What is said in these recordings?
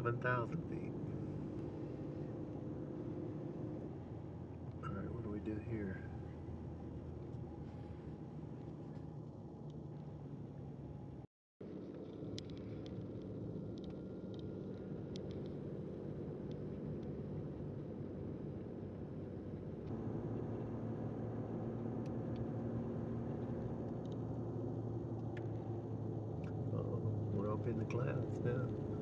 7,000 feet. Alright, what do we do here? We're up in the clouds now.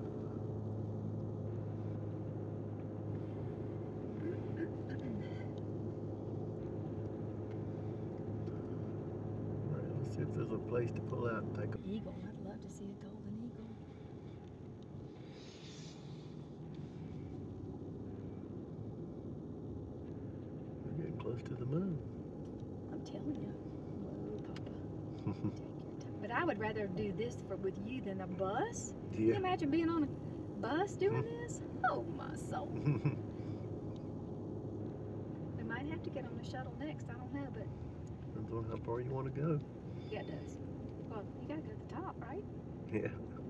Alright, let's see if there's a place to pull out and take a eagle. I'd love to see a golden eagle. We're getting close to the moon. I'm telling you. Whoa, Papa. Take your time. But I would rather do this with you than a bus. Yeah. Can you imagine being on a bus doing this? Oh my soul. We might have to get on the shuttle next. I don't know, but Depends on how far you want to go. yeah, it does. Well, you gotta go to the top, right? Yeah.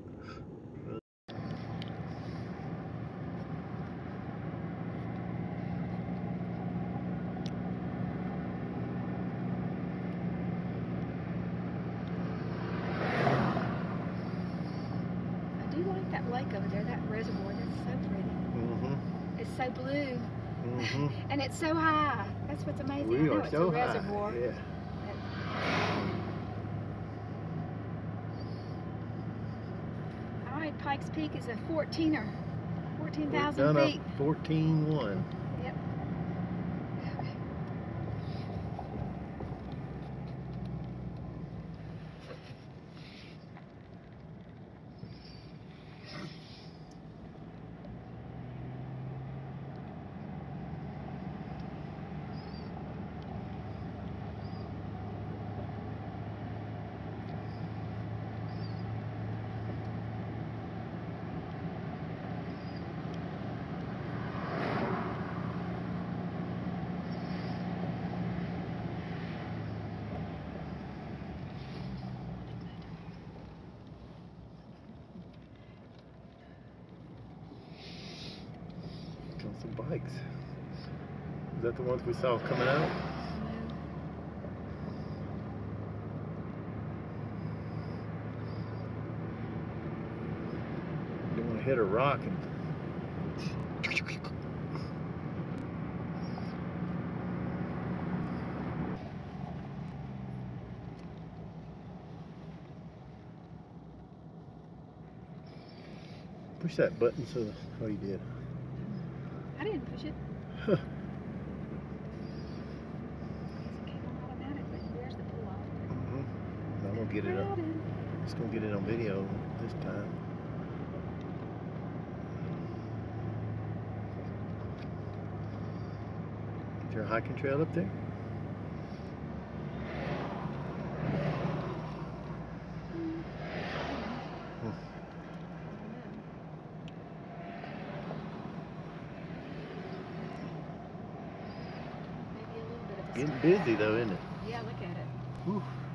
I do like that lake over there, that reservoir. That's so pretty. Mm-hmm. It's so blue. Mm-hmm. And it's so high. That's what's amazing. We I know are it's so a reservoir. high. Yeah. All right, Pikes Peak is a 14,000 feet. 14,1. Yep. Okay. On some bikes. Is that the ones we saw coming out? You don't want to hit a rock and push that button so oh you did. I didn't push it. Huh. It came on automatically. Where's the pull off? I'm gonna get it up. Just gonna get it on video this time. Is there a hiking trail up there? Maybe a little bit of a Getting step. busy though, isn't it? Yeah, look at it. Whew.